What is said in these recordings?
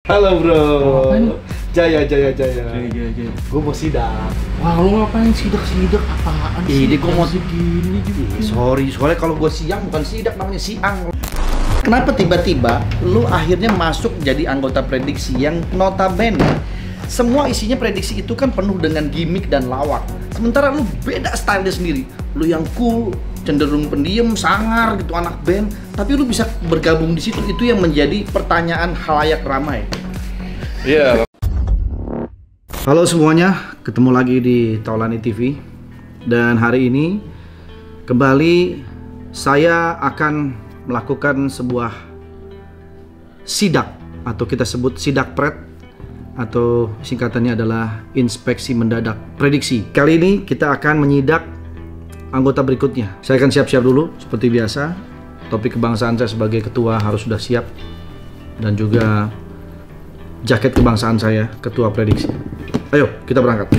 Halo bro. Ngapain? Jaya. Jaya. Gue mau sidak. Wah, lu ngapain sidak apaan sih? Ini gue mau segini juga. Sorry, soalnya kalau gue siang bukan sidak, namanya siang. Kenapa tiba-tiba lu akhirnya masuk jadi anggota prediksi yang notabene semua isinya prediksi itu kan penuh dengan gimmick dan lawak. Sementara lu beda style sendiri. Lu yang cool, cenderung pendiam, sangar gitu anak band, tapi lu bisa bergabung di situ. Itu yang menjadi pertanyaan khalayak ramai. Iya. Halo semuanya, ketemu lagi di Taulani TV. Dan hari ini kembali saya akan melakukan sebuah sidak atau kita sebut sidak pred atau singkatannya adalah inspeksi mendadak prediksi. Kali ini kita akan menyidak anggota berikutnya. Saya akan siap-siap dulu seperti biasa. Topik kebangsaan saya sebagai ketua harus sudah siap, dan juga jaket kebangsaan saya ketua prediksi. Ayo kita berangkat.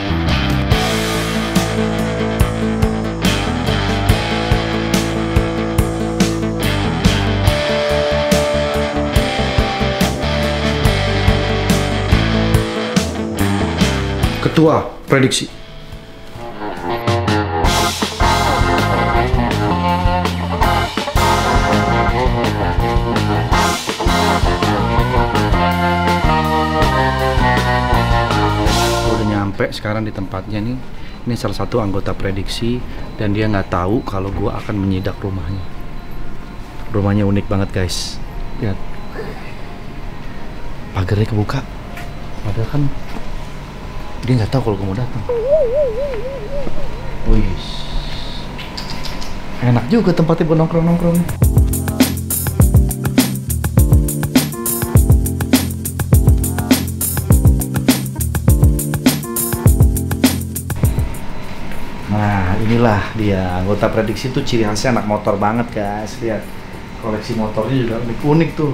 Ketua prediksi. Udah nyampe sekarang di tempatnya nih. Ini salah satu anggota prediksi dan dia nggak tahu kalau gua akan menyidak rumahnya. Rumahnya unik banget guys. Lihat. Pagarnya kebuka. Padahal kan dia nggak tahu kalau gue mau datang. Wih, enak juga tempatnya buat nongkrong-nongkrong. Nah, inilah dia anggota prediksi tuh, ciri khasnya anak motor banget guys. Lihat, koleksi motornya juga unik-unik tuh.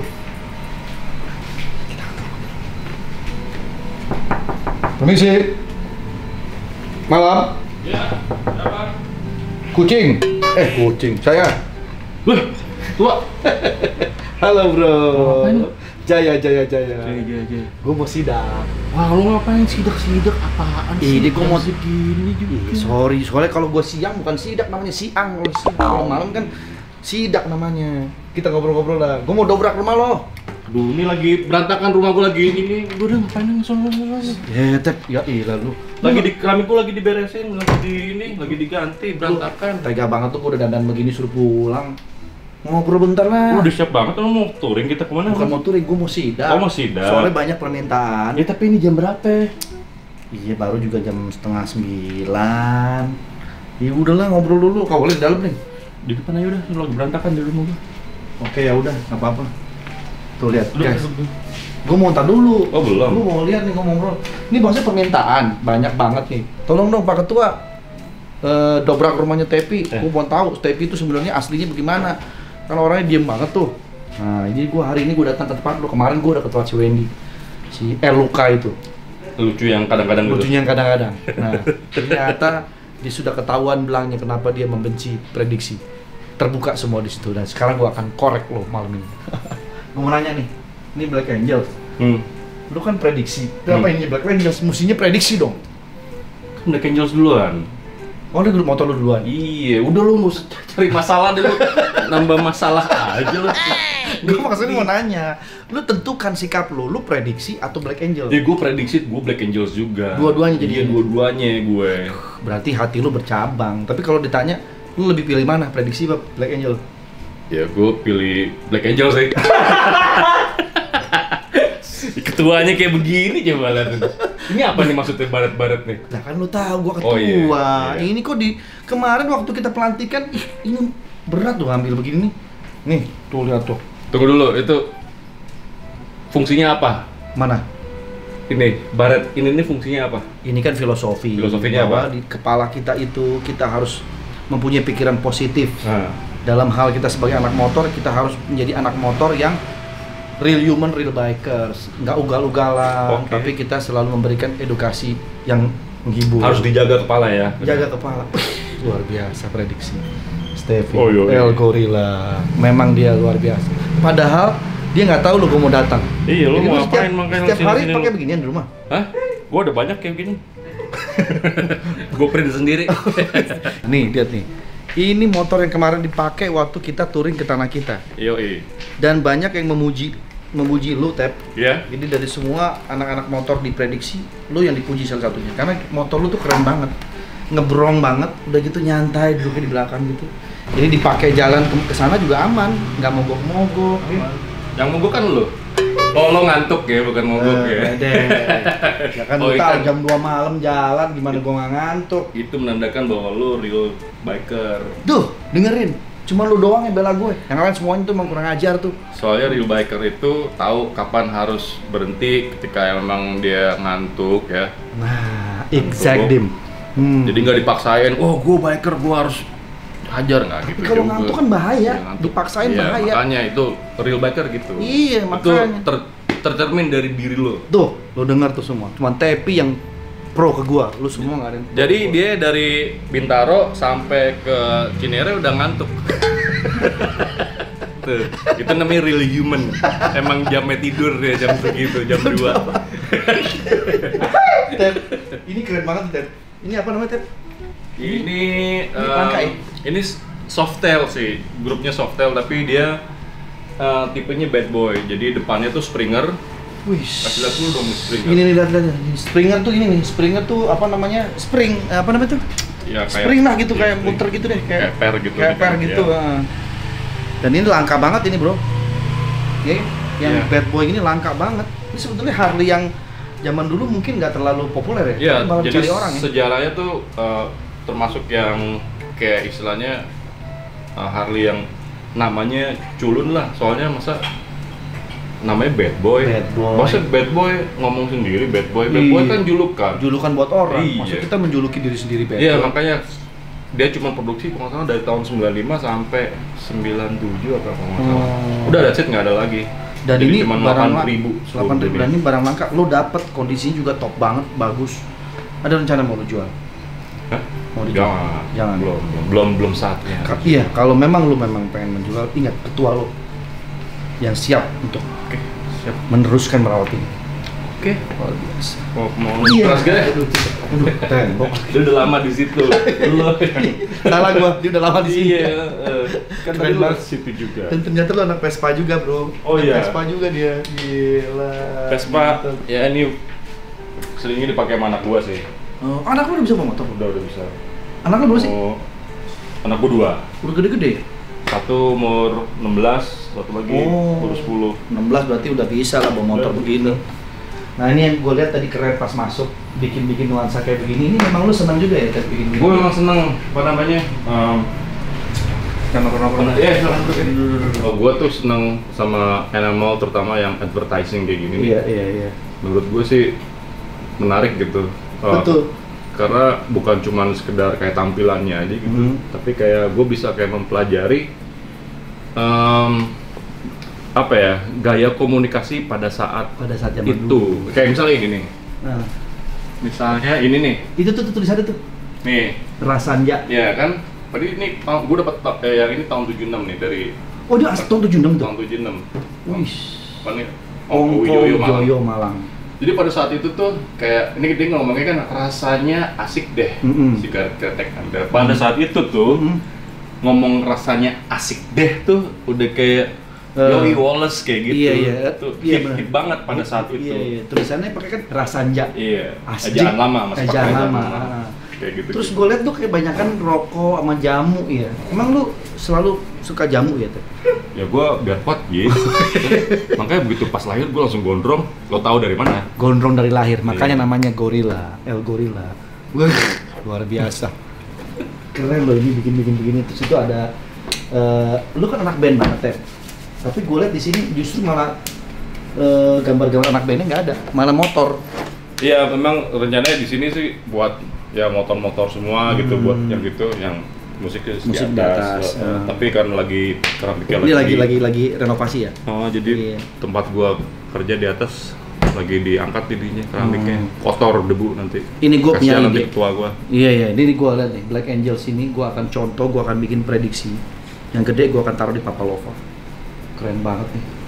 Permisi. Malam. Ya, apa? Kucing. Kucing. Saya. Loh, tua. Halo bro. Ngapain? Jaya. Jaya. Gue mau sidak. Wah, lu ngapain sidak apaan sih? Ini gue mau segini juga. Sorry, soalnya kalau gue siang bukan sidak, namanya siang. Kalau malam kan sidak namanya. Kita ngobrol-ngobrol lah. Gue mau dobrak rumah lo. Aduh, ini lagi berantakan rumah gua lagi ini. Gua udah ngapain ngomong lagi? Ya ilah lu. Lagi di keramik gua lagi diberesin, lagi diganti, berantakan. Tega banget tuh, gue udah dandan begini suruh pulang. Ngobrol bentar lah. Lu udah siap banget, lu mau touring kita kemana? Bukan mau touring, gue mau sidak. Oh, mau sidak. Soalnya banyak permintaan. Ya tapi ini jam berapa? Iya, baru juga jam 8:30. Ya udahlah, ngobrol dulu. Kau boleh di dalam nih. Di depan aja udah, lu lagi berantakan di rumah gua. Oke, ya udah, nggak apa-apa. Tuh lihat, guys. Gue mau ntar dulu. Oh, belum. Gue mau lihat nih, gue ngobrol. Ini maksudnya permintaan banyak banget nih. Tolong dong Pak Ketua, dobrak rumahnya Tepi. Gue mau tahu Tepi itu sebenarnya aslinya bagaimana. Kalau orangnya diem banget tuh. Nah, ini gue hari ini gue datang ke tempat lu. Kemarin gue udah ketemu si Wendy, si Luka itu. Lucu yang kadang-kadang gitu. Lucunya yang kadang-kadang. Nah, ternyata dia sudah ketahuan belangnya kenapa dia membenci prediksi. Terbuka semua di situ, dan sekarang gue akan korek lo malam ini. Gue mau nanya nih, ini Black Angels. Lu kan prediksi. Kenapa ini Black Angels? Mestinya prediksi dong. Kan Black Angels duluan. Oh, dia motor lu duluan. Iya, udah lu nggak usah cari masalah deh lu. Nambah masalah aja lu. Gue maksudnya mau nanya, lu tentukan sikap lu prediksi atau Black Angel? Ya gue prediksi, gue Black Angels juga. Dua-duanya jadi. Iya, dua-duanya gue. Berarti hati lu bercabang. Tapi kalau ditanya, lu lebih pilih mana? Prediksi apa Black Angel? Ya gue pilih Black Angel sih. Ketuanya kayak begini coba lihat. Ini apa nih maksudnya baret-baret nih? Nah kan lu tahu gua ketua. Oh, iya. Ini kok di kemarin waktu kita pelantikan, ini berat tuh ngambil begini nih. Nih, tuh lihat tuh. Tunggu dulu, itu fungsinya apa? Mana? Ini baret ini fungsinya apa? Ini kan filosofi. Filosofinya bahwa apa? Di kepala kita itu kita harus mempunyai pikiran positif. Nah. Dalam hal kita sebagai anak motor, kita harus menjadi anak motor yang real human, real bikers, nggak ugal-ugalan, tapi kita selalu memberikan edukasi yang menghibur. Harus dijaga kepala ya. Jaga kepala. Luar biasa prediksi. Stevie, Oh, iya. El Gorilla, memang dia luar biasa. Padahal Dia nggak tahu lu gue mau datang. Iya, lu Jadi mau setiap- ngapain makanya Setiap hari sini-sini pakai lu? beginian di rumah. Hah? Gua ada banyak kayak gini. Gua print sendiri. Nih, lihat nih. Ini motor yang kemarin dipakai waktu kita touring ke tanah kita. Yoi. Dan banyak yang memuji lu, Tep. Ya. Jadi dari semua anak-anak motor diprediksi, lu yang dipuji salah satunya. Karena motor lu tuh keren banget, ngebrong banget, udah gitu nyantai duduknya di belakang gitu. Jadi dipakai jalan ke sana juga aman, nggak mogok-mogok. Yang mogok kan lu. Oh, lo ngantuk ya, bukan mogok ya. Ya kan Oh, lu ikan. tahu jam 2 malam jalan, gimana gua nggak ngantuk. Itu menandakan bahwa lu real biker. Duh, dengerin. Cuma lu doang yang bela gue. Yang lain semuanya tuh emang kurang ajar tuh. Soalnya real biker itu tahu kapan harus berhenti ketika emang dia ngantuk ya. Nah, exact dim. Jadi nggak dipaksain, oh gue biker gue harus hajar nggak gitu. Kalau juga. ngantuk kan bahaya, Iya, ngantuk. dipaksain Iya, bahaya. Makanya itu real biker gitu. Iya, Itu makanya. tercermin dari diri lo. Tuh, lo dengar tuh semua. Cuman Tepi yang pro ke gua, lu semua nggak ada yang pro Jadi ke gua. dia dari Bintaro sampai ke Cinere udah ngantuk. Tuh, itu namanya real human. Emang jamnya tidur ya jam segitu, jam 2. Tep, ini keren banget Tep. Ini apa namanya Tep? Ini pakai? ini Softail sih, grupnya Softail tapi dia tipenya bad boy. Jadi depannya tuh Springer. Wih. Kasih lihat dulu dong Springer. Ini nih lihat. Springer tuh ini nih. Springer tuh apa namanya? Spring. Apa namanya tuh? Ya, Spring lah gitu, iya, kayak spring. muter gitu deh, Kayak per gitu. Kayak per gitu. Ya. Dan ini langka banget ini bro. Ya, yang Iya. bad boy ini langka banget. Ini sebetulnya Harley yang zaman dulu mungkin nggak terlalu populer ya. Iya, Tapi malah jadi cari orang ya. sejarahnya tuh termasuk yang kayak istilahnya Harley yang namanya culun lah. Soalnya masa namanya bad boy. Bad boy. Masa bad boy ngomong sendiri bad boy. Bad boy Iya. kan julukan. Julukan buat orang. Iya. Maksud kita menjuluki diri sendiri bad Iya, boy. makanya dia cuma produksi kalau nggak salah dari tahun 95 sampai 97 apa kalau nggak salah. Oh. Udah that's it, nggak ada lagi. Dan Jadi ini cuma barang 8.000. 8.000 dan ini barang langka. Lo dapet kondisinya juga top banget, bagus. Ada rencana mau lo jual? Hah? Mau dijual? Jangan. Jangan. Belum saatnya. Iya, kalau memang lu memang pengen menjual, ingat ketua lo yang siap untuk Oke, siap. meneruskan merawat ini. Oke. Luar biasa. Mau keras gak? Aduh, tembok. Dia udah lama di situ. Lo. Salah gua, dia udah lama di sini. Iya, kan Keren tadi lu banget. situ juga. Dan ternyata lu anak Vespa juga, bro. Oh, Anak iya. Vespa juga dia. Gila. Vespa, ya ini seringnya dipakai sama anak gua sih. Oh, anak lu udah bisa bawa motor? Udah bisa. Anak lu berapa sih? Oh, anak gua 2. Udah gede-gede. Satu umur 16, satu lagi umur 10. 16 berarti udah bisa lah bawa motor Udah. begini. Nah ini yang gue lihat tadi keren pas masuk, bikin nuansa kayak begini. Ini memang lu senang juga ya kayak begini? Gue memang seneng, apa namanya? Kenapa? Iya, oh, gue tuh seneng sama animal, terutama yang advertising kayak gini. Iya. Menurut gue sih menarik gitu. Betul. Karena bukan cuma sekedar kayak tampilannya aja gitu, tapi kayak gue bisa kayak mempelajari apa ya, gaya komunikasi pada saat Zaman itu. dulu. Kayak misalnya ini nih, Nah, misalnya ini nih, itu tuh tulisannya tuh. nih, Rasanja. ya kan. Tadi ini gue dapat yang ini tahun 76 nih dari Oh dia tahun 76 tuh. tahun 76. Wih. Apa nih? Ongko Wijoyo Malang. Joyo Malang. Jadi pada saat itu tuh kayak ini dia ngomongnya kan rasanya asik deh Mm-mm. si kretek Anda. Pada saat itu tuh ngomong rasanya asik deh tuh udah kayak Yogi Wallace kayak gitu. Iya. Tuh Iya, hit, benar. hit banget pada saat itu. Iya. Tulisannya pakai kan Rasanja. Iya. Asik. Ejaan lama masih pakai Ejaan ejaan lama. lama. Kayak gitu. Terus gue liat tuh kebanyakan rokok sama jamu ya. Emang lu selalu suka jamu ya tuh? ya gua biar kuat gitu. Makanya begitu pas lahir gua langsung gondrong. Lo tahu dari mana? Gondrong dari lahir, makanya Iya. namanya gorila, El Gorilla. Wah, luar biasa. Keren loh ini bikin begini. Terus itu ada, lu kan anak band banget ya. Tapi gue liat di sini justru malah gambar-gambar anak bandnya nggak ada, malah motor. Iya, memang rencananya di sini sih buat ya motor-motor semua gitu, buat yang gitu, yang musiknya Musik di atas, Tapi kan lagi keramiknya Ini lagi renovasi ya. Oh, jadi Iya. tempat gua kerja di atas lagi diangkat jadinya keramiknya, kotor debu nanti. Ini gue punya Kasihan nanti ide. ketua gua. Iya, ini gue liat nih Black Angels ini gue akan contoh, gue akan bikin prediksi. Yang gede gue akan taruh di Papalova. Keren banget nih.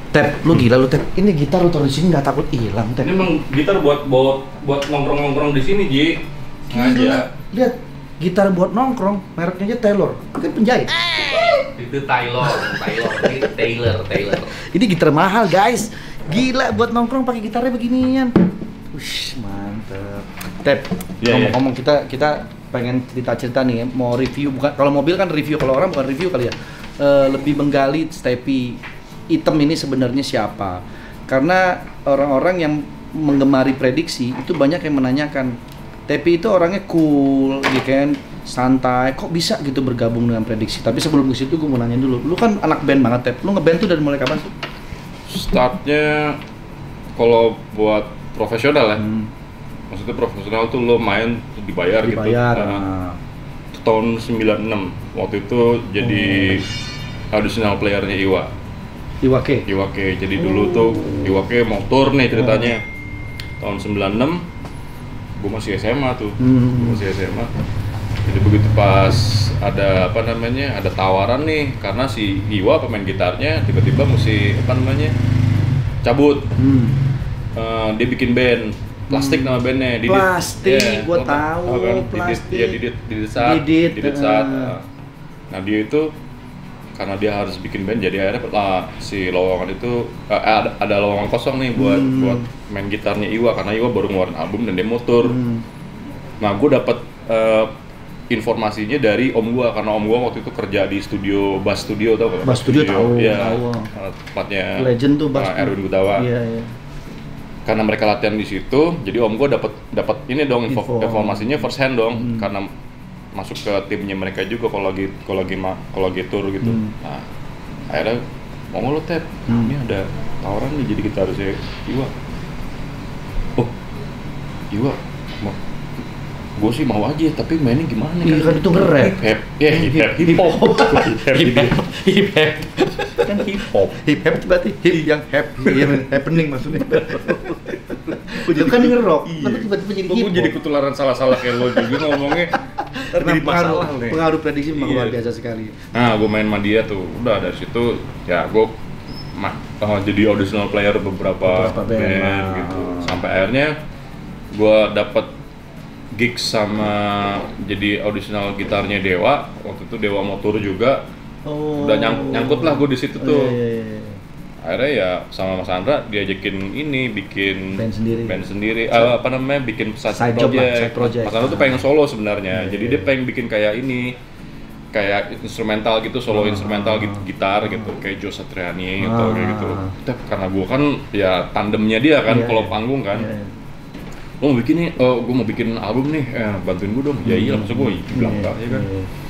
Tep, lu gila lu Tep. Ini gitar lu taruh di sini nggak takut hilang Tep? Ini emang gitar buat nongkrong-nongkrong di sini, Ji. Sengaja. Lihat, gitar buat nongkrong, mereknya aja Taylor. Kan penjahit. Itu Taylor. Ini Taylor. Ini gitar mahal guys. Gila buat nongkrong pakai gitarnya beginian. Wih, mantep. Tep, ngomong-ngomong kita pengen cerita-cerita nih ya, mau review, bukan kalau mobil kan review, kalau orang bukan review kali ya. Lebih menggali Stepi hitam ini sebenarnya siapa. Karena orang-orang yang menggemari prediksi itu banyak yang menanyakan, Tepi itu orangnya cool, gitu kan, santai, kok bisa gitu bergabung dengan prediksi. Tapi sebelum ke situ gue mau nanya dulu, lu kan anak band banget Tep, lu ngeband tuh dari mulai kapan tuh? Startnya kalau buat profesional ya, maksudnya profesional tuh lo main dibayar gitu. Tahun 96 waktu itu jadi additional playernya Iwake. Jadi dulu tuh Iwake mau tour nih ceritanya. Tahun 96 gue masih SMA tuh. Jadi begitu pas ada ada tawaran nih, karena si Iwa pemain gitarnya tiba-tiba mesti cabut. Dia bikin band Plastik nama bandnya. Plastik, gua tahu kan? Didit saat. Nah dia itu karena dia harus bikin band, jadi akhirnya si lowongan itu ada lowongan kosong nih buat main gitarnya Iwa, karena Iwa baru ngeluarin album dan dia mau tour. Nah gue dapet informasinya dari om gua, karena om gua waktu itu kerja di studio Bass Studio, tau gak? Bass Studio tahu. Iya. Tempatnya Legend tuh Bass Erwin Gutawa. Iya. Karena mereka latihan di situ, jadi om gua dapat ini dong informasinya first hand dong, karena masuk ke timnya mereka juga kalau lagi tour gitu. Nah, akhirnya mau lo Tep, ini ada tawaran nih jadi gitarisnya Iwa. Oh, Iwa, gue sih mau aja, tapi mainnya gimana iya kan itu nge-rap. Hip hop. Kan hip hop. Hip hop berarti hip yang happening maksudnya. Itu kan nge-rock, tapi tiba-tiba jadi hip hop. Gue jadi ketularan salah-salah kayak lo juga ngomongnya. Jadi masalah nih. Pengaruh prediksi memang luar biasa sekali. Nah, gue main sama dia tuh. Udah dari situ ya gue jadi auditional player beberapa band gitu. Sampai akhirnya gue dapet gig sama jadi auditional gitarnya Dewa. Waktu itu Dewa mau tour juga. Udah nyangkut lah gue di situ tuh. Akhirnya ya sama Mas Andra diajakin bikin band sendiri. Bikin side project. Mas Andra tuh pengen solo sebenarnya. Jadi dia pengen bikin kayak instrumental gitu, solo instrumental gitar gitu, kayak Joe Satriani gitu kayak gitu. Karena gue kan ya tandemnya dia kan kalau panggung kan. Lo mau bikin nih, gue mau bikin album nih, bantuin gue dong. Ya iya, maksud gue bilang ya kan.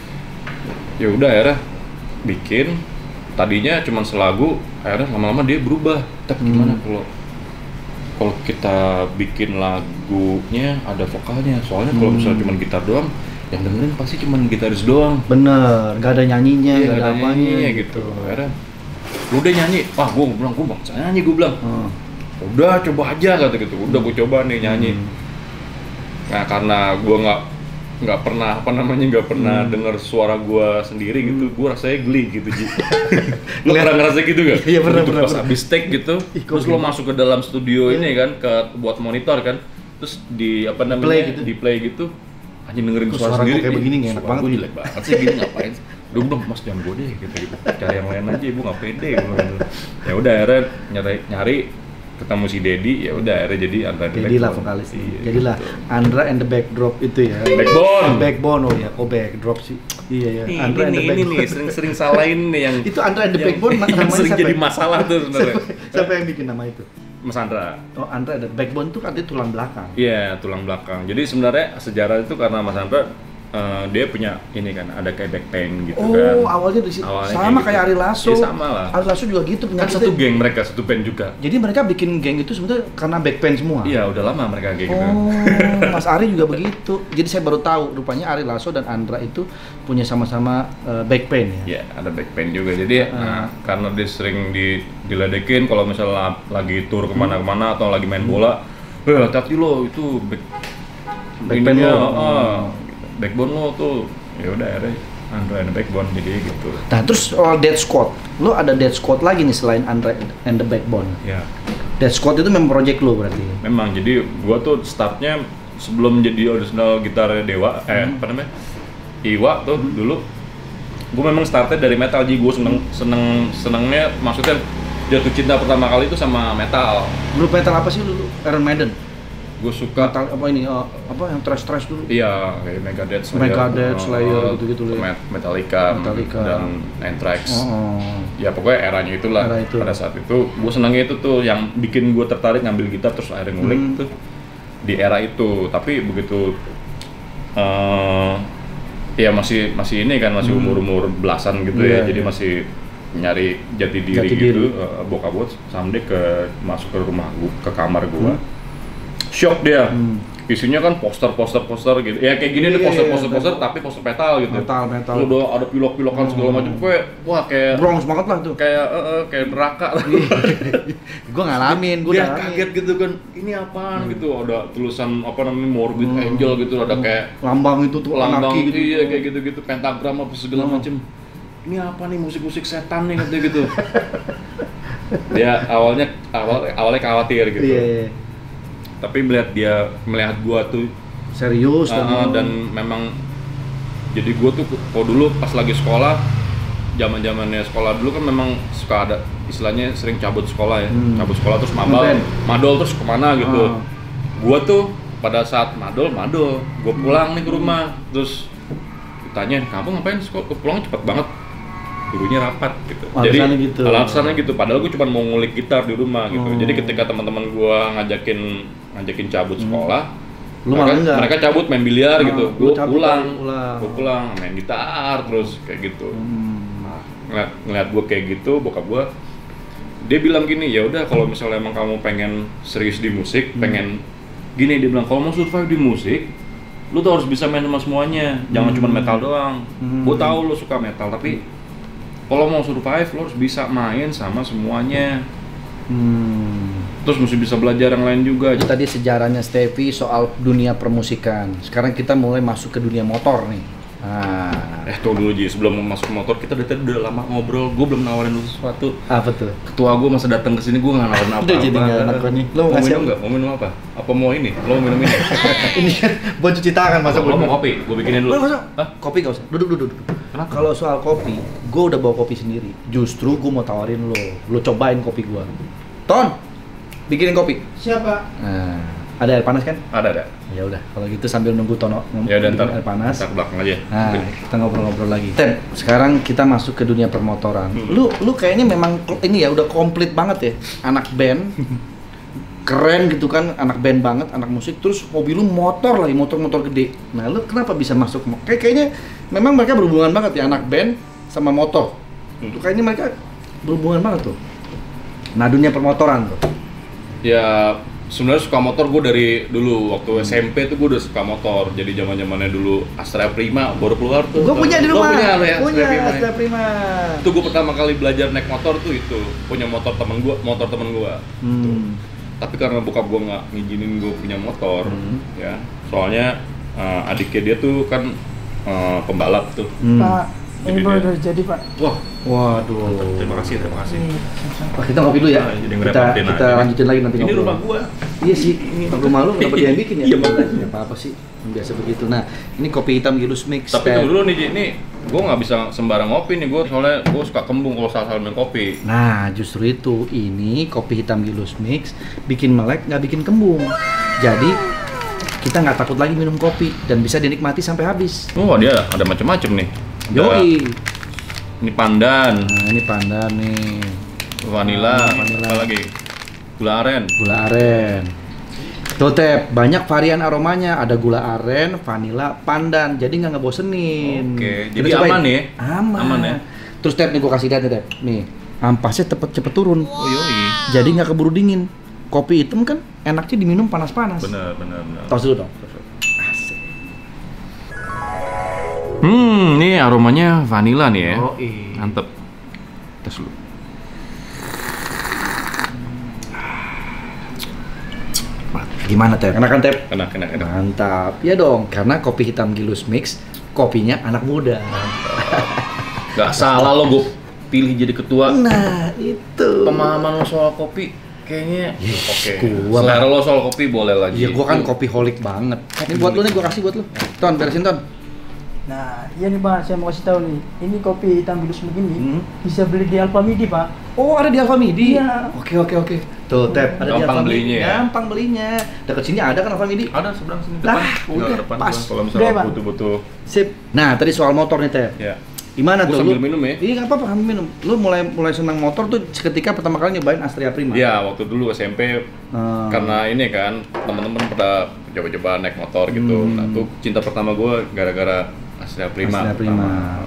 Ya udah akhirnya bikin. Tadinya cuma selagu, akhirnya lama-lama dia berubah. Tapi gimana kalau kita bikin lagunya ada vokalnya? Soalnya kalau misalnya cuma gitar doang, yang dengerin pasti cuma gitaris doang. Bener, gak ada nyanyinya, gak ada apanya gitu. Akhirnya lu udah nyanyi, gue bilang gue bangsa nyanyi, gue bilang. Udah coba aja kata gitu. Udah gue coba nih nyanyi. Nah karena gue nggak pernah dengar suara gue sendiri gitu, gue rasanya geli gitu Ji. Lu pernah ngerasa gitu gak? Iya pernah. Pas habis take gitu, terus lo masuk ke dalam studio ini kan, buat monitor kan, terus di play gitu, anjing dengerin suara sendiri. Kayak begini nggak enak banget. Gue jelek banget sih gini, ngapain? Gue bilang mas jangan gue deh gitu. Cari yang lain aja, gue nggak pede. Ya udah akhirnya nyari ketemu si Dedi, ya udah akhirnya jadi Andra and the Backbone. Jadilah vokalis. Jadilah Andra and the Backdrop itu ya. Backbone Backdrop sih. Iya. Andra and the Backbone. Ini sering salahin nih yang itu Andra and the Backbone namanya sering jadi masalah tuh sebenarnya. Siapa yang bikin nama itu? Mas Andra. Oh, Andra and the Backbone itu artinya tulang belakang. Iya, tulang belakang. Jadi sebenarnya sejarah itu karena Mas Andra dia punya ini kan, ada kayak back pain gitu kan. Oh, awalnya di situ. Sama kayak Ari Lasso. Iya, sama lah. Ari Lasso juga gitu. Kan satu geng mereka, satu band juga. Jadi mereka bikin geng itu sebenarnya karena back pain semua. Iya, udah lama mereka kayak gitu. Oh, Mas Ari juga begitu. Jadi saya baru tahu rupanya Ari Lasso dan Andra itu punya sama-sama back pain ya. Iya, ada back pain juga. Jadi karena dia sering diledekin kalau misalnya lagi tur kemana-mana atau lagi main bola, hati lo itu back pain lo. Backbone lo tuh, ya udah akhirnya Andre and the Backbone, jadi gitu. Nah terus Dead Squad, lo ada Dead Squad lagi nih selain Andre and the Backbone? Ya. Dead Squad itu memang project lo berarti? Memang, jadi gua tuh startnya sebelum jadi original gitar Dewa, apa namanya? Iwa tuh dulu. Gua memang startnya dari metal, jadi gua senengnya, maksudnya jatuh cinta pertama kali itu sama metal. Grup metal apa sih dulu? Iron Maiden? Gue suka metal apa ini apa yang thrash dulu? Iya, kayak Megadeth, Slayer gitu-gitu ya. Metallica dan Anthrax. Ya pokoknya eranya itulah. Pada saat itu gue senangnya itu tuh yang bikin gue tertarik ngambil gitar terus akhirnya ngulik tuh di era itu. Tapi begitu ya masih ini kan masih umur belasan gitu ya. Jadi masih nyari jati diri gitu. Bokap gue someday masuk ke rumah gue, ke kamar gue. Shock dia, isinya kan poster gitu. Ya kayak gini nih poster tapi poster metal gitu. Metal. Udah ada pilok-pilokan segala macam. Kayak bronze banget lah tuh. Kayak neraka. Gue ngalamin, dia kaget gitu kan. Ini apaan gitu? Ada tulisan apa namanya Morbid Angel gitu. Ada kayak lambang itu tuh lambang gitu. Iya kayak gitu pentagram apa segala macam. Ini apa nih musik setan nih katanya gitu. Dia awalnya khawatir gitu. Iya. Tapi melihat gua tuh serius dan memang jadi gua tuh kalau dulu pas lagi sekolah, zamannya sekolah dulu kan memang suka ada istilahnya sering cabut sekolah ya. Cabut sekolah terus madol terus kemana gitu. Gua tuh pada saat madol gua pulang nih ke rumah terus ditanya, "Kamu ngapain sekolah? Pulangnya cepet banget." Gurunya rapat gitu. Alasannya gitu. Padahal gue cuma mau ngulik gitar di rumah gitu. Jadi ketika teman-teman gue ngajakin cabut sekolah, mereka cabut main biliar gitu. Gue pulang main gitar terus kayak gitu. Ngeliat gue kayak gitu, bokap gue dia bilang gini, ya udah kalau misalnya emang kamu pengen serius di musik, pengen gini, dia bilang kalau mau survive di musik, lu tuh harus bisa main sama semuanya, jangan cuma metal doang. Gue tahu lu suka metal, tapi kalau mau survive, lo harus bisa main sama semuanya. Terus mesti bisa belajar yang lain juga. Itu tadi sejarahnya Stevie soal dunia permusikan. Sekarang kita mulai masuk ke dunia motor nih. Tuh dulu Ji, sebelum masuk motor kita udah lama ngobrol. Gue belum nawarin lu sesuatu. Apa tuh? Ketua gue masa datang ke sini, gue nggak nawarin apa-apa. Udah jadi nggak enak nih. Lo mau minum nggak? Mau minum apa? Apa mau ini? Lo mau minum ini? Ini kan buat cuci tangan masa. Lo mau kopi? Gue bikinin dulu. Kopi nggak usah. Duduk. Kalau soal kopi, gue udah bawa kopi sendiri. Justru gue mau tawarin lo cobain kopi gue. Ton, bikinin kopi. Siapa? Ada air panas kan? Ada. Ya udah, kalau gitu sambil nunggu Tono ya udah, ntar air panas. Kita ke belakang aja. Nah, kita ngobrol-ngobrol lagi. Ten, sekarang kita masuk ke dunia permotoran. Lu kayaknya memang ini ya udah komplit banget ya, anak band. Keren gitu kan, anak band banget, anak musik, terus hobi lu motor lagi, motor gede. Nah, lu kenapa bisa masuk? Kayaknya memang mereka berhubungan banget ya, anak band sama motor. Tuh kayaknya mereka berhubungan banget tuh. Nah, dunia permotoran tuh. Ya, sebenarnya suka motor gue dari dulu, waktu SMP tuh gue udah suka motor. Jadi zamannya dulu Astra Prima baru keluar tuh. Gue punya di rumah. Punya Astra Prima. Itu gue pertama kali belajar naik motor tuh itu, punya motor temen gue. Tapi karena bokap gue nggak ngizinin gue punya motor, ya. Soalnya adiknya dia tuh kan pembalap tuh. Pak, ini udah jadi Pak. Waduh. Terima kasih. Pak, kita ngopi dulu ya. Kita lanjutin lagi nanti ngobrol. Ini rumah gua. Iya sih, rumah lu kenapa dia yang bikin ya? Iya, makanya. Apa sih? Biasa begitu. Nah, ini kopi hitam Gilus Mix. Tapi tunggu dulu nih, Ji. Ini gua nggak bisa sembarang ngopi nih, soalnya gua suka kembung kalau salah minum kopi. Nah, justru itu. Ini kopi hitam Gilus Mix bikin melek, nggak bikin kembung. Jadi kita nggak takut lagi minum kopi dan bisa dinikmati sampai habis. Oh, dia ada macam-macam nih. Yoi. Ini pandan. Nah, ini pandan nih. Vanila. Apa lagi? Gula aren. Tuh Tep, banyak varian aromanya. Ada gula aren, vanila, pandan. Jadi nggak ngebosenin. Oke, jadi aman ya? Aman ya. Terus Tep nih gue kasih lihat nih Tep. Nih, ampasnya cepet turun. Oh yoi. Jadi nggak keburu dingin. Kopi hitam kan enaknya diminum panas-panas. Bener. Tos dulu dong. Ini aromanya vanila nih ya. Oh iya. Mantep. Tes dulu. Gimana Tep? Enak kan Tep? Enak. Mantap. Ya dong, karena kopi hitam Gilus Mix, kopinya anak muda. Gak salah lo gue pilih jadi ketua. Nah, itu. Pemahaman lo soal kopi kayaknya oke. Gua Selera lo soal kopi boleh lagi. Iya, gua kan kopiholik banget. Ini buat lu nih, gua kasih buat lu. Ton, beresin Ton. Nah, iya nih Pak, saya mau kasih tahu nih. Ini kopi hitam bilus begini bisa beli di Alfamidi, Pak. Oh, ada di Alfamidi? Iya. Oke. Tuh, Tep, ada di Gampang Alfamidi. belinya ya? Gampang belinya. Dekat sini ada kan Alfamidi? Ada seberang sini Lah, depan. udah, depan pas. gua. Kalau Udah, misalnya Bang. butuh-butuh. Sip. Nah, tadi soal motor nih, Tep. Ya. Gimana Gua tuh? sambil Lu- minum ya? Iya, nggak apa-apa, sambil minum. Lu mulai senang motor tuh ketika pertama kali nyobain Astrea Prima. Iya, waktu dulu SMP karena ini kan teman-teman pada coba-coba naik motor gitu. Nah, tuh cinta pertama gue gara-gara Astrea Prima. Astrea Prima.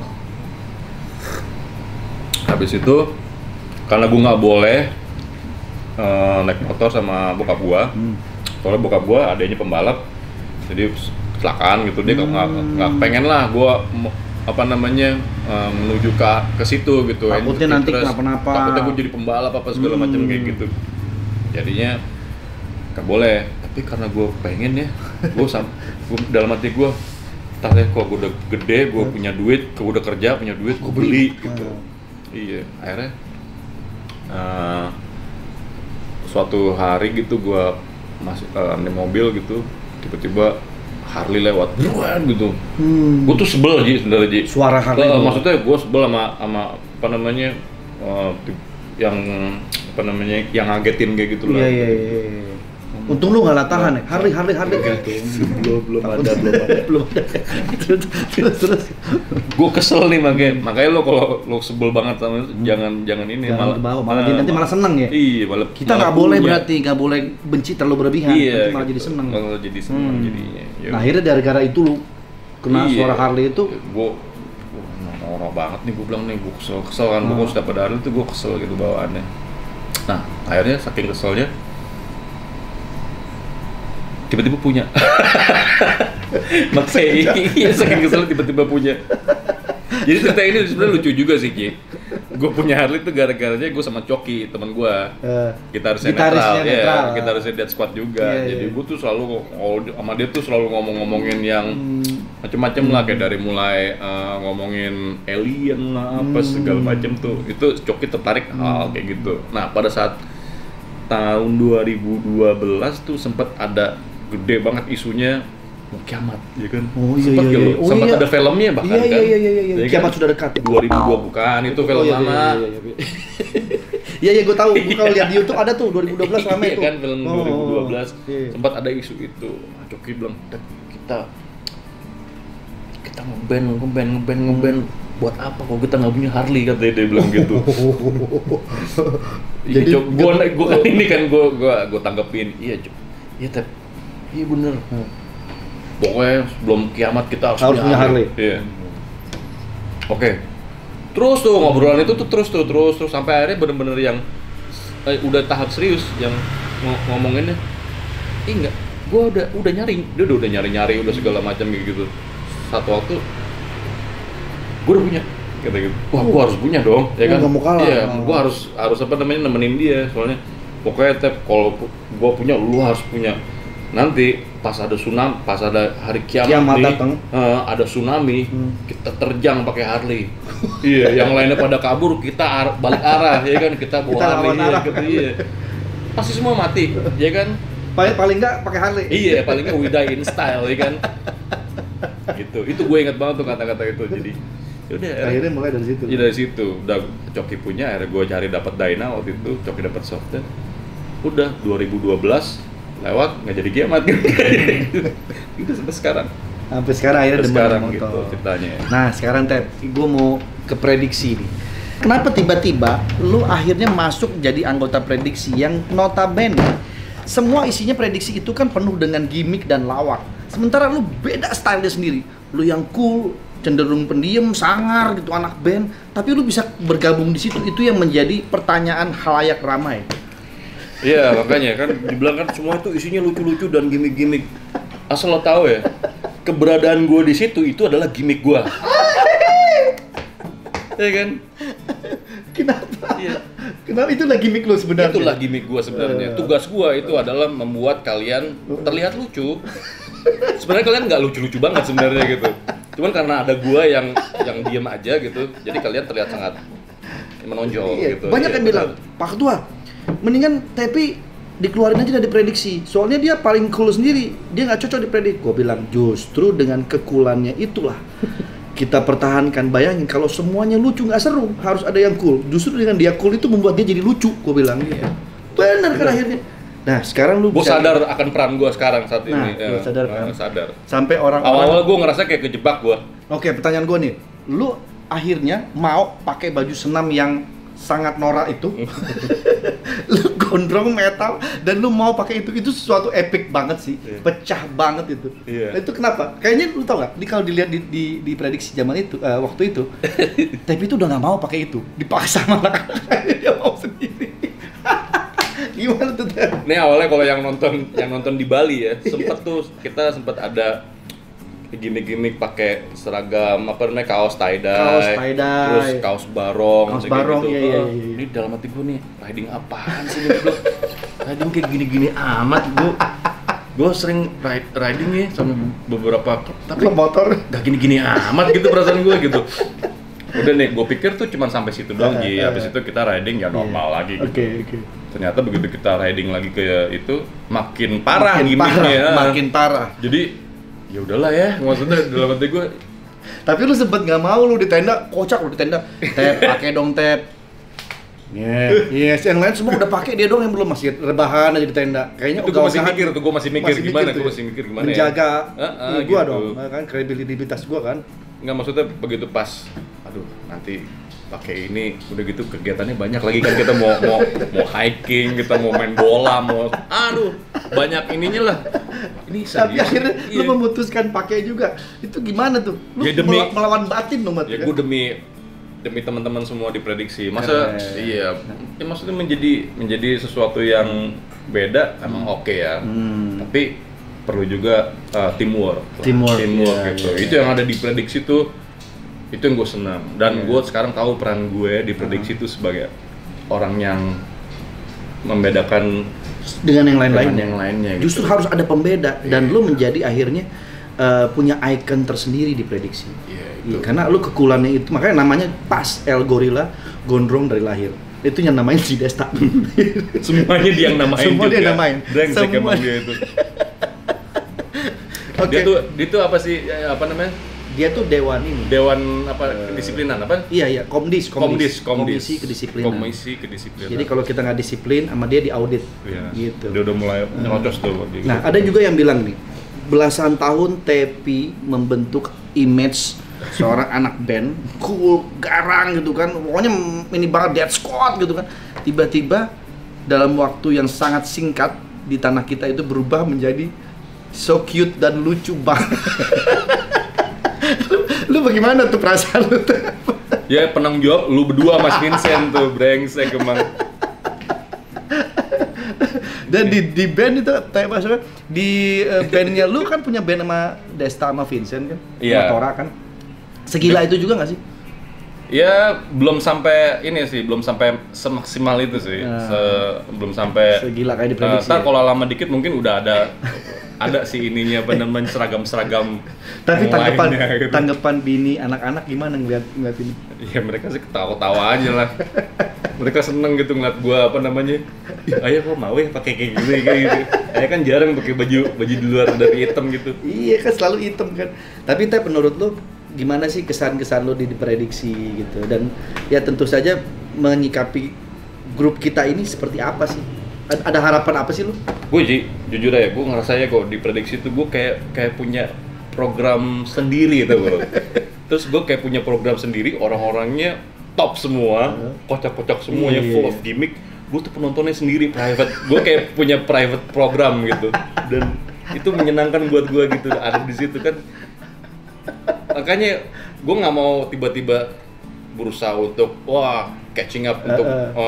Habis itu karena gue nggak boleh naik motor sama bokap gue. Soalnya bokap gue adanya pembalap, jadi kecelakaan gitu. Dia nggak pengen lah gue menuju ke situ gitu. Takutnya nanti Terus kenapa-napa. takutnya gue jadi pembalap apa segala macam kayak gitu. Jadinya nggak boleh. Tapi karena gue pengen ya, gue dalam hati gue, ntar deh kalau gue udah gede, gue punya duit, gue udah kerja punya duit, gue beli gitu. Iya, akhirnya suatu hari gitu gue masih di mobil gitu, tiba-tiba Harley lewat, beruan gitu. Gue tuh sebel Ji, sebenarnya Ji. Suara Harley itu. Maksudnya gue sebel sama yang ngagetin kayak gitu lah. Iya. Untung lu nggak tahan ya. Harley gitu. belum ada. Terus. Gue kesel nih makanya lo kalau lo sebel banget sama itu jangan ini Jangan kebawa, malah nanti malah seneng ya. Iya, malah Kita nggak boleh berarti nggak boleh benci terlalu berlebihan. Iya, nanti malah gitu. jadi seneng. Malah jadi seneng jadinya. Ya Nah, akhirnya gara-gara itu lu kena Iya. suara Harley itu. Gue norak banget nih, gue bilang nih, gue kesel kan, gue setiap pada hari itu gue kesel gitu bawaannya. Nah, akhirnya saking keselnya, tiba-tiba punya. Makanya, iya saking kesel tiba-tiba punya. Jadi cerita ini sebenarnya lucu juga sih, Ki. Gue punya Harley tuh gara-garanya gue sama Coki, teman gue. Gitarisnya netral. Gitarisnya Dead Squad juga. Iya, Jadi gue tuh selalu sama dia tuh selalu ngomongin yang macem-macem lah, kayak dari mulai ngomongin alien lah apa segala macem tuh. Itu Coki tertarik hal kayak gitu. Nah, pada saat tahun 2012 tuh sempat ada gede banget isunya mau kiamat, ya kan? Oh iya, Sempet iya, gitu. iya. Oh, Sempat iya. ada filmnya bahkan Iya, kan? iya. Ya Kiamat kan? sudah dekat. 2002 bukan, itu film lama. Iya, gue tahu. Gue kalau lihat di YouTube ada tuh 2012 ramai Iya tuh. kan, film 2012. Iya. Sempat ada isu itu. Nah, Coki bilang, kita ngeband buat apa kalau kita nggak punya Harley, katanya dia bilang gitu. Jadi gue kan ini kan gue tanggepin, iya Cok, iya Tep, iya bener. Pokoknya sebelum kiamat kita harus punya Harley. Iya. Oke. Terus tuh ngobrolan itu tuh terus sampai akhirnya bener-bener yang udah tahap serius yang ngomonginnya. Enggak, gue udah nyari, dia udah nyari udah segala macam gitu. Satu waktu gue udah punya, kata gitu. Wah, gue harus punya dong, ya kan? Nggak mau kalah. Iya, gue harus nemenin dia, soalnya pokoknya Tep, kalau gue punya, lu harus punya. Nanti pas ada tsunami, pas ada hari kiamat nih, datang. ada tsunami, kita terjang pakai Harley. Iya, yang lainnya pada kabur, kita balik arah, ya kan? Kita bawa Kita Harley, lawan arah. gitu, iya. Pasti semua mati, ya kan? Paling enggak pakai Harley. Iya, paling nggak we die in style, ya kan? Gitu, itu gue inget banget tuh kata-kata itu. Jadi, yaudah. Akhirnya mulai dari situ. Iya, dari situ. Udah Coki punya, akhirnya gue cari dapat Dyna waktu itu, Coki dapat Softail. Udah 2012 lewat, nggak jadi kiamat. Itu sampai sekarang. Sampai sekarang akhirnya demen Sekarang motor. gitu ceritanya. Nah, sekarang Tep, gue mau ke prediksi nih. Kenapa tiba-tiba lu akhirnya masuk jadi anggota prediksi yang notabene semua isinya prediksi itu kan penuh dengan gimmick dan lawak. Sementara lu beda style sendiri. Lu yang cool, cenderung pendiam, sangar gitu, anak band, tapi lu bisa bergabung di situ. Itu yang menjadi pertanyaan khalayak ramai. Iya, makanya kan dibilang kan semua itu isinya lucu-lucu dan gimmick-gimmick. Asal lo tahu ya, keberadaan gue di situ itu adalah gimmick gue. Iya kan? Kenapa? Iya. Kenapa itulah gimmick lu sebenarnya? Itulah gimmick gue sebenarnya. Tugas gue itu adalah membuat kalian terlihat lucu. Sebenarnya kalian nggak lucu-lucu banget sebenarnya gitu. Cuman karena ada gua yang diam aja gitu, jadi kalian terlihat sangat menonjol gitu. Banyak iya, yang bilang, Pak Ketua, mendingan Tepi dikeluarin aja dari prediksi. Soalnya dia paling cool sendiri, dia nggak cocok diprediksi. Gua bilang justru dengan kekulannya itulah kita pertahankan. Bayangin kalau semuanya lucu nggak seru, harus ada yang cool. Justru dengan dia cool itu membuat dia jadi lucu. Gua bilang gitu. Benar kan akhirnya. Nah sekarang lu gue sadar akan peran gue sekarang saat ini. Lu sadar kan? Sadar. Sampai Awal-awal gue ngerasa kayak kejebak gue. Oke, pertanyaan gue nih, lu akhirnya mau pakai baju senam yang sangat norak itu, lu gondrong metal dan lu mau pakai itu sesuatu epic banget sih, pecah banget itu. Nah, itu kenapa? Kayaknya lu tau nggak? Kalau dilihat di prediksi zaman itu, waktu itu, tapi itu udah nggak mau pakai itu, dipaksa sama anak-anak dia mau sendiri. Gimana tuh? Nih awalnya kalau yang nonton di Bali ya, kita sempat ada gimmick-gimmick pakai seragam kaos tie-dye, terus kaos barong gitu. Iya. Ini dalam hati gue nih, riding apaan sih ini bro? Riding kayak gini-gini amat gue sering riding nih sama beberapa klub, tapi motor gak gini-gini amat gitu perasaan gue gitu. Udah nih, gue pikir tuh cuma sampai situ doang, habis itu kita riding ya normal lagi gitu. Oke. Ternyata begitu kita riding lagi ke itu makin parah gimmicknya. Makin parah. Jadi ya udahlah ya, maksudnya dalam hati gue. Tapi lu sempet nggak mau lu di tenda, kocak lu di tenda. Tep, pakai dong Tep. Yes, yang lain semua udah pakai, dia doang yang belum, masih rebahan aja di tenda. Kayaknya itu gue masih mikir gimana menjaga gua gitu. dong, kan kredibilitas gua kan. Nggak, maksudnya begitu pas, aduh nanti pakai ini udah gitu kegiatannya banyak lagi kan, kita mau hiking, kita mau main bola, aduh banyak ininya lah. Ini tapi akhirnya lu memutuskan pakai juga. Itu gimana tuh? Lu ya melawan batin dong, ya gue demi teman-teman semua diprediksi. Masa iya, ya maksudnya menjadi sesuatu yang beda emang oke ya. Tapi perlu juga teamwork gitu. Itu yang ada di prediksi tuh, itu yang gue senang. Dan gue sekarang tahu peran gue di prediksi itu sebagai orang yang membedakan dengan yang lain-lainnya. Gitu. Justru harus ada pembeda dan lu menjadi akhirnya punya icon tersendiri di prediksi. Karena lu kekulannya itu, makanya namanya pas El Gorilla gondrong dari lahir. Itu yang namanya si Desta. Semuanya dia yang namain. Semua dia namain. Brengsek emang dia itu. Dia tuh apa sih, apa namanya? Dia tuh dewan kedisiplinan apa? Iya, komdis. Komisi kedisiplinan. Jadi kalau kita nggak disiplin sama dia diaudit. Gitu. Dia udah mulai nyelocos tuh. Nah, ada juga yang bilang nih, belasan tahun Tepi membentuk image seorang anak band cool, garang gitu kan, pokoknya ini banget Dead Squad gitu kan. Tiba-tiba dalam waktu yang sangat singkat di tanah kita itu berubah menjadi so cute dan lucu banget. Lu bagaimana tuh perasaan lu tuh? Ya penanggung jawab lu berdua Mas Vincent tuh, brengsek emang. Dan di band itu maksudnya di bandnya lu kan punya band sama Desta sama Vincent kan? Iya. Tora kan? Segila itu juga nggak sih? Ya belum sampai ini sih, belum sampai semaksimal itu sih. Belum sampai segila kayak diprediksi. Ntar kalau lama dikit mungkin udah ada sih ininya, bener-bener seragam-seragam. Tapi tanggapan bini anak-anak gimana ngeliat ini? Ya mereka sih ketawa-tawa aja lah. Mereka seneng gitu ngeliat gua ayah kok mau ya pakai kayak gitu. Ayah kan jarang pakai baju di luar dari hitam gitu. Iya kan selalu hitam kan. Tapi Tep, menurut lu gimana sih kesan-kesan lu di prediksi gitu? Dan ya tentu saja menyikapi grup kita ini seperti apa sih? Ada harapan apa sih lu? Gue jujur aja, gue ngerasanya kok di prediksi itu gue kayak punya program sendiri gitu bro. Terus gue kayak punya program sendiri, orang-orangnya top semua, kocak-kocak semuanya, full of gimmick. Gue tuh penontonnya sendiri, private. Gue kayak punya private program gitu. Dan itu menyenangkan buat gue gitu, ada di situ kan. Makanya gue nggak mau tiba-tiba berusaha untuk catching up untuk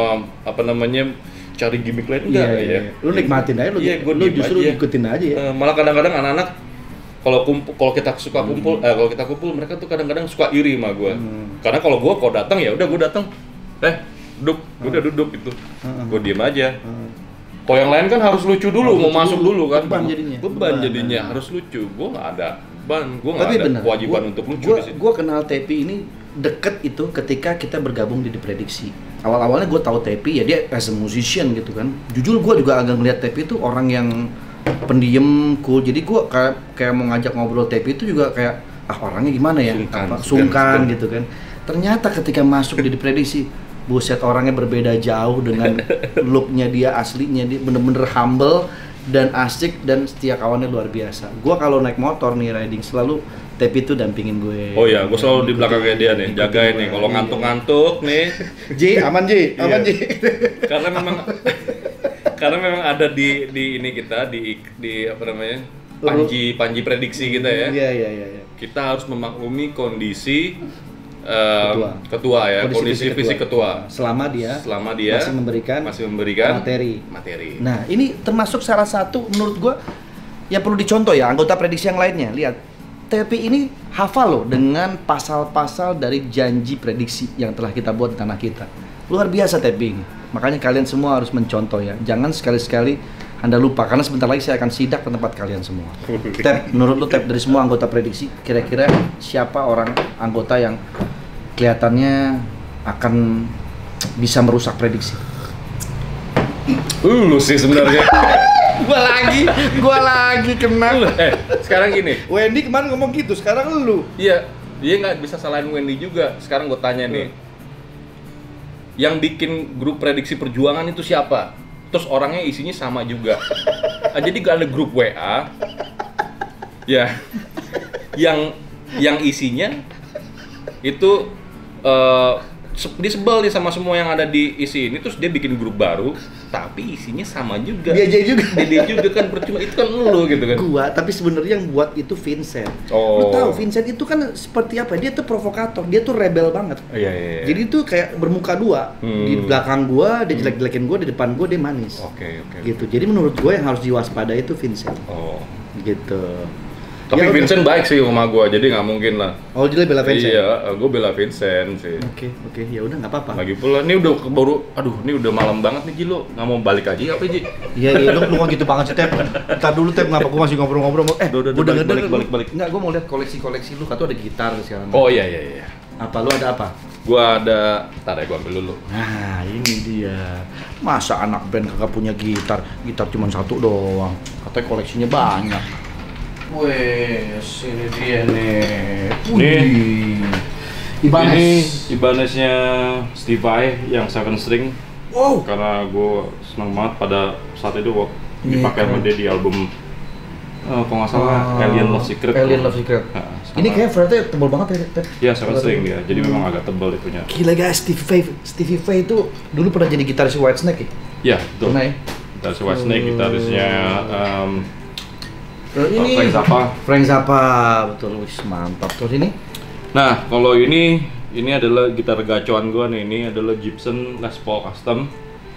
cari gimmick lain, enggak ya. Lu nikmatin aja, lu justru ikutin aja ya. Malah kadang-kadang anak-anak kalau kita suka kumpul, kalau kita kumpul mereka tuh kadang-kadang suka iri sama gue. Karena kalau gue datang ya udah gue datang, duduk, udah duduk gitu, gue diem aja. Kalau yang lain kan harus lucu dulu, mau masuk dulu kan. Beban jadinya harus lucu. Gue nggak ada Ban, gue nggak ada kewajiban untuk lucu di sini. Gue kenal Tepi ini deket itu ketika kita bergabung di Diprediksi. Awal-awalnya gue tahu Tepi ya dia as a musician gitu kan. Jujur gue juga agak ngeliat Tepi itu orang yang pendiam, cool. Jadi gue kayak mau ngajak ngobrol Tepi itu juga kayak orangnya gimana ya? Sungkan gitu kan. Ternyata ketika masuk di Diprediksi, buset orangnya berbeda jauh dengan looknya dia aslinya, dia bener-bener humble dan asik dan setia kawannya luar biasa. Gue kalau naik motor nih riding selalu Tepi itu dampingin gue. Oh iya, gue selalu di belakangnya dia nih, jagain nih. Kalau ngantuk-ngantuk nih, aman J. Karena memang ada di ini kita di apa namanya panji prediksi kita ya. Iya. Kita harus memaklumi kondisi ketua ya, kondisi fisik ketua. Selama dia masih memberikan materi. Nah, ini termasuk salah satu menurut gue yang perlu dicontoh ya anggota prediksi yang lainnya. Lihat, Tepi ini hafal loh dengan pasal-pasal dari janji prediksi yang telah kita buat di tanah kita. Luar biasa Tepi ini. Makanya kalian semua harus mencontoh ya. Jangan sekali-sekali Anda lupa, karena sebentar lagi saya akan sidak ke tempat kalian semua. Tep, menurut lu Tep, dari semua anggota prediksi, kira-kira siapa orang anggota yang kelihatannya akan bisa merusak prediksi? Lu sih sebenarnya. Gua lagi kena. Sekarang gini. Wendy kemarin ngomong gitu, sekarang lu. Iya, dia nggak bisa salahin Wendy juga. Sekarang gue tanya nih, yang bikin grup prediksi perjuangan itu siapa? Terus orangnya isinya sama juga. Jadi gak ada grup WA. Ya, yang isinya itu dia sebel nih sama semua yang ada di isi ini, terus dia bikin grup baru tapi isinya sama juga. Dia juga kan percuma, itu kan lu gitu kan. Gua, tapi sebenarnya yang buat itu Vincent. Lu tahu Vincent itu kan seperti apa? Dia tuh provokator, dia tuh rebel banget. Iya. Jadi itu kayak bermuka dua. Di belakang gua dia jelek-jelekin gua, di depan gua dia manis. Oke. Gitu. Jadi menurut gua yang harus diwaspadai itu Vincent. Gitu. Tapi ya, Vincent baik sih sama gua, jadi nggak mungkin lah. Oh, dia bela Vincent? Iya, gua bela Vincent sih. Oke, ya udah nggak apa-apa. Lagi pula, ini udah malam banget nih Ji, lu nggak mau balik aja apa Ji? Iya, lu kok gitu banget sih Tep. Ntar dulu Tep, ngapa gua masih ngobrol-ngobrol? Balik. Enggak, gua mau lihat koleksi lu, kata ada gitar sekarang. Oh iya. Apa, lu ada apa? Gua ada, ntar ya gua ambil dulu. Nah, ini dia. Masa anak band kagak punya gitar cuma satu doang. Katanya koleksinya banyak. Wes, ini dia nih. Ini Ibaneznya Steve Vai yang 7 string. Wow. Karena gue seneng banget pada saat itu dipakai sama dia di album kalau nggak salah Alien Love Secret. Nah, ini kayak fretnya tebal banget ya. Iya, 7 string dia. Jadi memang agak tebal itunya. Gila guys, Stevie Vai itu dulu pernah jadi gitaris Whitesnake ya? Iya, betul. Pernah ya? Gitaris Whitesnake, gitarisnya ini Frank Zappa, betul, mantap tuh ini. Nah, kalau ini adalah gitar gacoan gua nih. Ini adalah Gibson Les Paul Custom.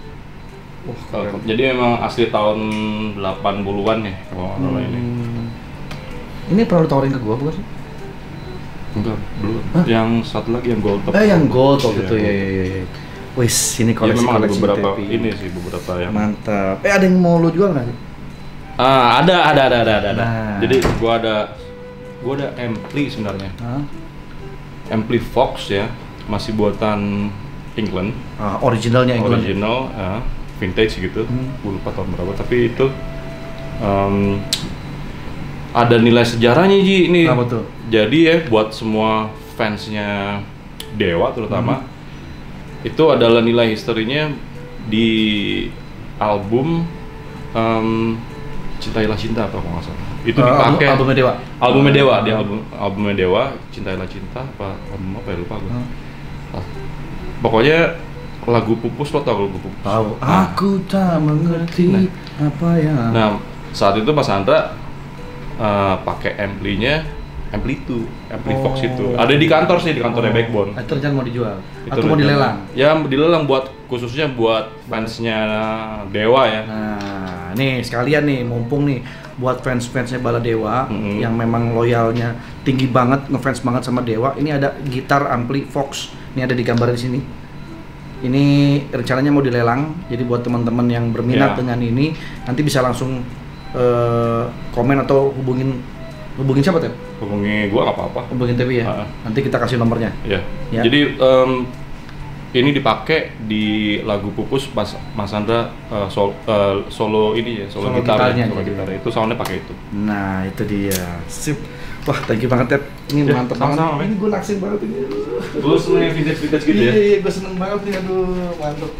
Jadi memang asli tahun 80-an ya kalau nggak ini. Ini pernah lu tawarin ke gua bukan sih? Enggak, belum. Yang satu lagi yang gold top. Yang gold top itu ya. Wis, ini koleksi ada beberapa ini sih, beberapa yang mantap. Ada yang mau lu jual nggak sih? Ada. Nah. Jadi gua ada ampli sebenarnya. Ampli Fox ya, masih buatan England. Originalnya England. Original, vintage gitu. Gua lupa tahun berapa, tapi itu ada nilai sejarahnya Ji ini. Apa tuh? Jadi ya buat semua fansnya Dewa terutama, itu adalah nilai historinya di album Cintailah Cinta apa kalau nggak salah. Itu dipakai albumnya Dewa di albumnya Dewa, Cintailah Cinta album apa ya, lupa gue. Pokoknya lagu Pupus, lo tau lagu Pupus? Tahu. Aku tak mengerti apa yang. Nah, saat itu Mas Andra pakai ampli Fox itu. Ada di kantor sih, di kantornya Backbone. Itu rencana mau dijual atau mau dilelang? Ya, dilelang khususnya buat fansnya Dewa ya. Nah, nih sekalian nih, mumpung nih buat fans-fansnya Bala Dewa yang memang loyalnya tinggi banget, ngefans banget sama Dewa. Ini ada gitar ampli Fox. Ini ada di gambar di sini. Ini rencananya mau dilelang. Jadi buat teman-teman yang berminat dengan ini, nanti bisa langsung komen atau hubungin Hubungin siapa, Tep? Hubungi gua nggak apa-apa. Hubungin Tepi ya. Nanti kita kasih nomornya. Iya. Ya. Jadi ini dipakai di lagu Pupus pas Mas Andra solo ini ya, solo gitarnya. Solo gitar itu soundnya pakai itu. Nah, itu dia. Sip. Wah, thank you banget, Tep. Ini Ya, mantep banget. sama-sama, Ini gue naksir banget ini. Gue seneng yang vintage gitu ya. Iya, gue seneng banget nih. Aduh, mantep.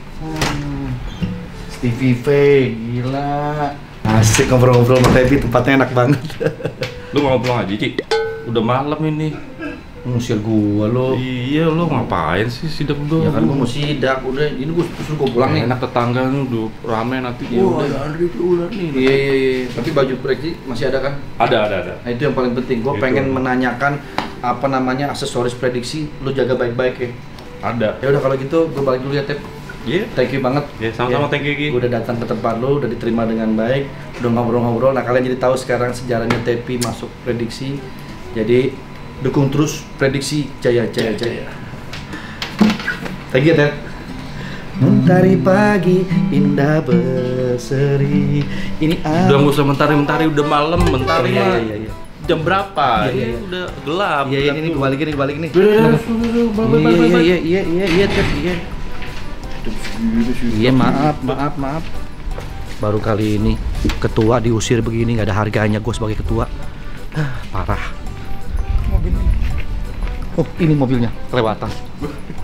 Stevie V, gila. Asik ngobrol-ngobrol sama Tepi, tempatnya enak banget. Lu mau pulang aja, Ci? Udah malam ini. Ngusir gua lo. Iya, lu ngapain sih sidak dulu? Ya kan gua mau sidak, udah. Ini gua suruh gua pulang nih. Enak tetangga nih, udah rame nanti. Wah, ada Andri ular nih. Iya. Tapi baju prediksi masih ada kan? Ada. Nah, itu yang paling penting. Gua Itu. pengen menanyakan apa namanya aksesoris prediksi. Lu jaga baik-baik ya. Ada. Ya udah kalau gitu gua balik dulu ya, Tep. Iya. Thank you banget. Ya, sama-sama thank you, Ki. Udah datang ke tempat lu, udah diterima dengan baik, udah ngobrol-ngobrol. Nah, kalian jadi tahu sekarang sejarahnya Tepi masuk prediksi. Jadi dukung terus prediksi jaya. Thank you, Tep. Mentari pagi indah berseri. Ini Udah nggak usah mentari, udah malam, mentari mah. Iya. Jam berapa? Iya. Ini udah gelap. Iya, ini kebalik nih. Iya, Tep, iya. Iya, maaf. Baru kali ini ketua diusir begini, nggak ada harganya gue sebagai ketua. Parah. Oh, ini mobilnya kelewatan.